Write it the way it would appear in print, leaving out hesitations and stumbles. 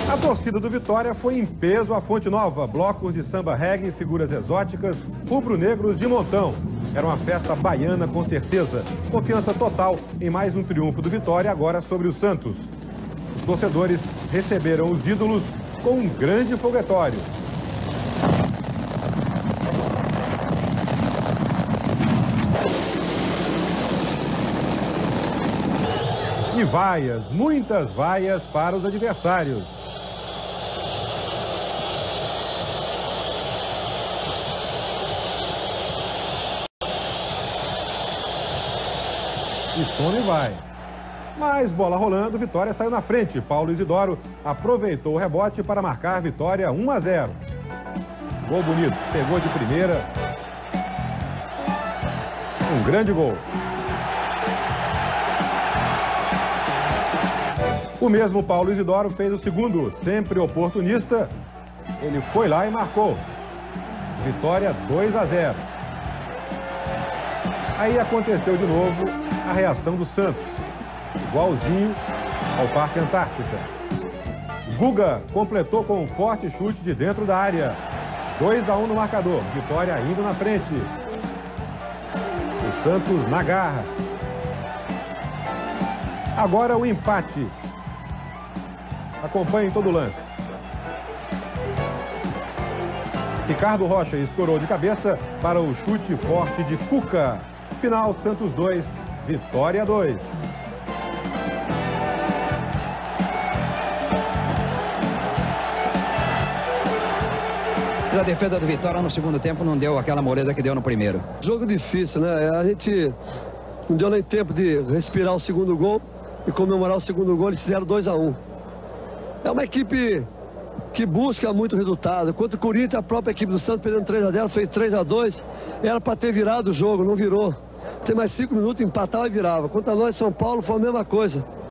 A torcida do Vitória foi em peso à Fonte Nova. Blocos de samba reggae, figuras exóticas, rubro-negros de montão. Era uma festa baiana com certeza. Confiança total em mais um triunfo do Vitória agora sobre o Santos. Os torcedores receberam os ídolos com um grande foguetório. E vaias, muitas vaias para os adversários. E tome vai. Mas bola rolando, Vitória saiu na frente. Paulo Isidoro aproveitou o rebote para marcar a vitória 1-0. Gol bonito, pegou de primeira. Um grande gol. O mesmo Paulo Isidoro fez o segundo, sempre oportunista. Ele foi lá e marcou. Vitória 2-0. Aí aconteceu de novo a reação do Santos, igualzinho ao Parque Antártica. Guga completou com um forte chute de dentro da área. 2-1 no marcador, Vitória indo na frente. O Santos na garra. Agora o empate. Acompanhem todo o lance. Ricardo Rocha escorou de cabeça para o chute forte de Cuca. Final, Santos 2, Vitória 2. A defesa do Vitória no segundo tempo não deu aquela moleza que deu no primeiro. Jogo difícil, né? A gente não deu nem tempo de respirar o segundo gol e comemorar o segundo gol. Eles fizeram 2-1. É uma equipe que busca muito resultado. Enquanto o Corinthians, a própria equipe do Santos, perdendo 3-0, fez 3-2. Era para ter virado o jogo, não virou. Tem mais 5 minutos, empatava e virava. Quanto a nós, São Paulo, foi a mesma coisa.